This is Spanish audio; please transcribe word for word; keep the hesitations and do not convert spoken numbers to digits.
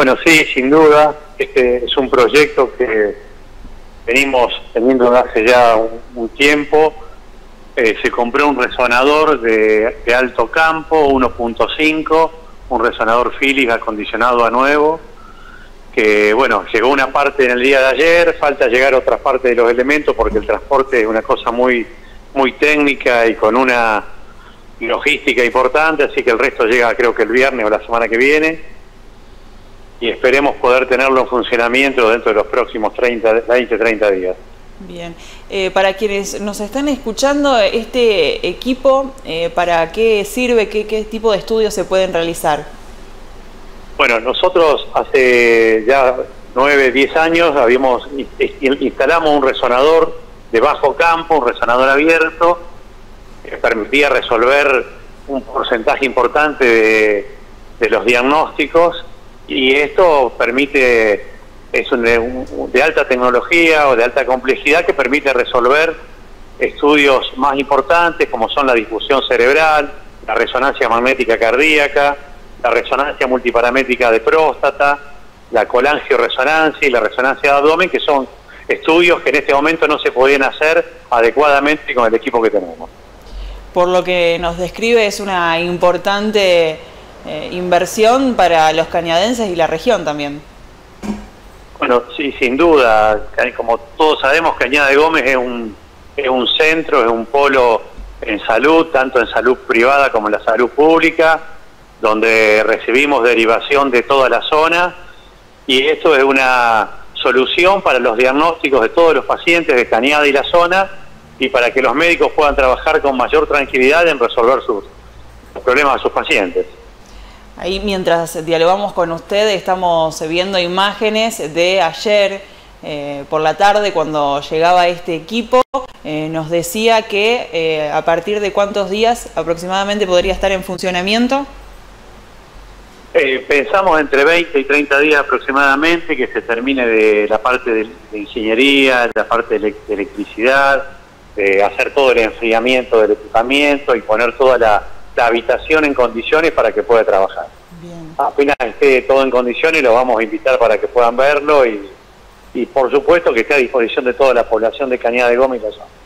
Bueno, sí, sin duda, este es un proyecto que venimos teniendo hace ya un, un tiempo. Eh, se compró un resonador de, de alto campo, uno punto cinco, un resonador Philips acondicionado a nuevo, que bueno, llegó una parte en el día de ayer, falta llegar otra parte de los elementos porque el transporte es una cosa muy, muy técnica y con una logística importante, así que el resto llega creo que el viernes o la semana que viene. Y esperemos poder tenerlo en funcionamiento dentro de los próximos treinta, veinte, treinta días. Bien. Eh, para quienes nos están escuchando, este equipo, eh, ¿para qué sirve? ¿Qué, qué tipo de estudios se pueden realizar? Bueno, nosotros hace ya nueve, diez años habíamos instalamos un resonador de bajo campo, un resonador abierto, que permitía resolver un porcentaje importante de, de los diagnósticos. Y esto permite, es un, un, de alta tecnología o de alta complejidad que permite resolver estudios más importantes como son la difusión cerebral, la resonancia magnética cardíaca, la resonancia multiparamétrica de próstata, la colangioresonancia y la resonancia de abdomen, que son estudios que en este momento no se podían hacer adecuadamente con el equipo que tenemos. Por lo que nos describe, es una importante Eh, inversión para los cañadenses y la región también. Bueno, sí, sin duda. Como todos sabemos, Cañada de Gómez es un, es un centro, es un polo en salud, tanto en salud privada como en la salud pública, donde recibimos derivación de toda la zona, y esto es una solución para los diagnósticos de todos los pacientes de Cañada y la zona, y para que los médicos puedan trabajar con mayor tranquilidad en resolver sus, los problemas de sus pacientes. Ahí, mientras dialogamos con usted, estamos viendo imágenes de ayer eh, por la tarde, cuando llegaba este equipo. Eh, nos decía que eh, a partir de cuántos días aproximadamente podría estar en funcionamiento. Eh, pensamos entre veinte y treinta días aproximadamente, que se termine de la parte de, de ingeniería, la parte de, de electricidad, de hacer todo el enfriamiento del equipamiento y poner toda la... la habitación en condiciones para que pueda trabajar. Bien. Apenas esté todo en condiciones, lo vamos a invitar para que puedan verlo y, y por supuesto que esté a disposición de toda la población de Cañada de Gómez y la zona.